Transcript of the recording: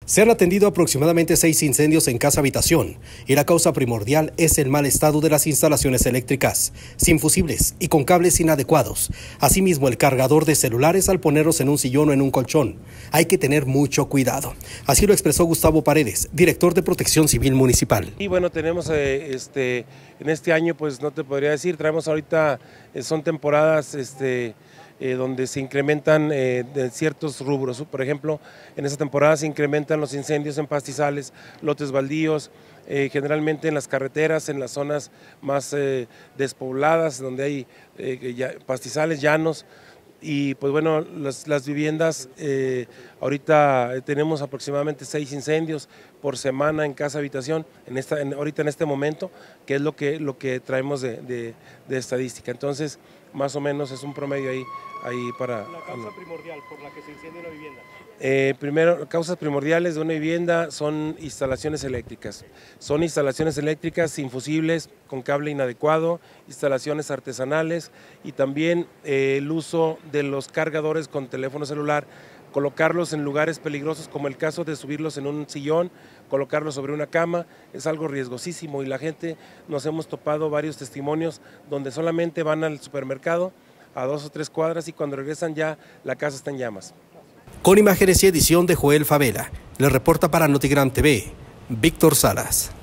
Se han atendido aproximadamente 6 incendios en casa-habitación y la causa primordial es el mal estado de las instalaciones eléctricas, sin fusibles y con cables inadecuados. Asimismo, el cargador de celulares al ponerlos en un sillón o en un colchón. Hay que tener mucho cuidado. Así lo expresó Gustavo Paredes, director de Protección Civil Municipal. Y bueno, tenemos en este año, pues no te podría decir, traemos ahorita, son temporadas donde se incrementan de ciertos rubros. Por ejemplo, en esta temporada se incrementan los incendios en pastizales, lotes baldíos, generalmente en las carreteras, en las zonas más despobladas, donde hay pastizales llanos. Y pues bueno, las viviendas, ahorita tenemos aproximadamente 6 incendios por semana en casa habitación, ahorita en este momento, que es lo que traemos de estadística. Entonces, más o menos es un promedio ahí para... La causa primordial por la que se incendia una vivienda. Primero, causas primordiales de una vivienda son instalaciones eléctricas. Son instalaciones eléctricas sin fusibles, con cable inadecuado, instalaciones artesanales y también el uso de los cargadores con teléfono celular, colocarlos en lugares peligrosos, como el caso de subirlos en un sillón, colocarlos sobre una cama, es algo riesgosísimo y la gente, nos hemos topado varios testimonios donde solamente van al supermercado a 2 o 3 cuadras y cuando regresan ya la casa está en llamas. Con imágenes y edición de Joel Favela, le reporta para Notigram TV, Víctor Salas.